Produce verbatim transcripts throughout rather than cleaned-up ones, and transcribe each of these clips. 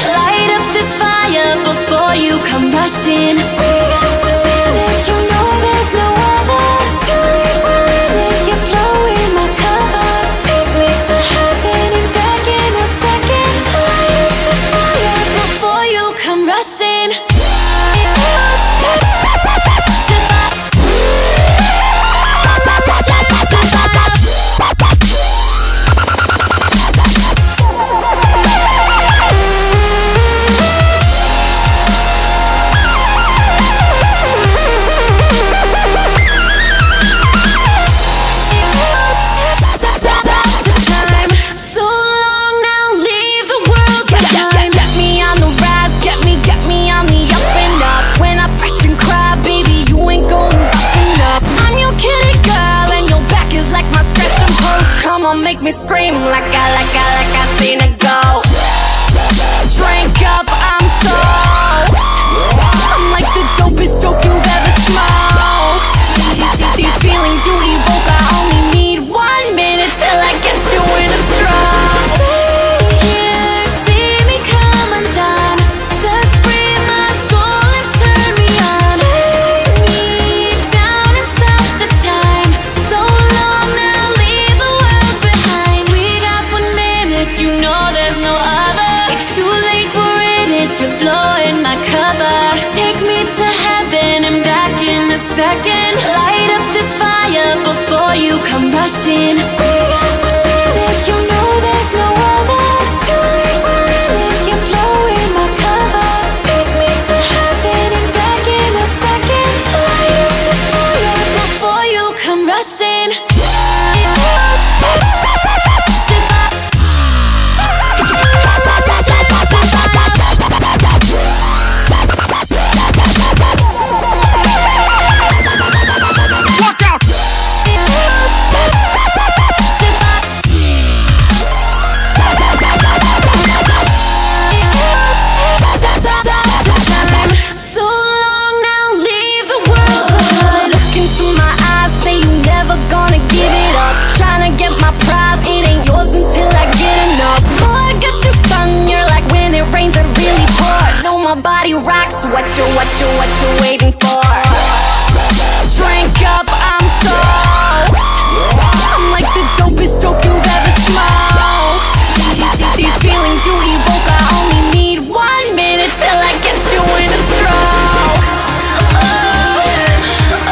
Light up this fire before you come rushing. We got one minute, you know there's no other. Too late, we're running, you're blowing my cover. Take me to heaven and back in a second. Light up this fire before you come rushing. Make me scream like I, like I, like I seen it go. Drink up, I'm so I'm like the dopest dope you've ever smoked. These feelings you evoke, I only need one minute till I get you in a stroke. Stay here, see me come undone. Just free my soul and turn me on. Lay me down and stop the time. So long now, leave the world behind. We got one minute, you know there's no other. It's too late, we're in it, you're blowing my cover. Take me to heaven and back in a second. Light up this fire before you come rushing. We got one minute, you know there's no other. It's too late, we're in it, you're blowing my cover. Take me to heaven and back in a second. Light up this fire before you come rushing. My body rocks, what you, what you, what you waiting for? Drink up, I'm so I'm like the dopest dope you've ever smoked. These feelings you evoke, I only need one minute till I get you in a stroke. Oh, oh,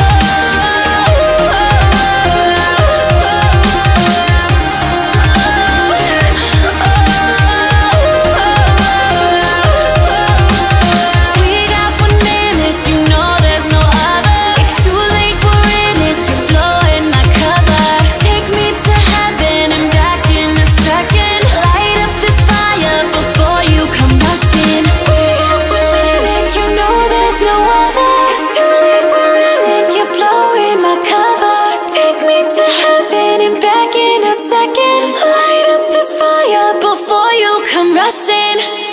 Light up this fire before you come rushing.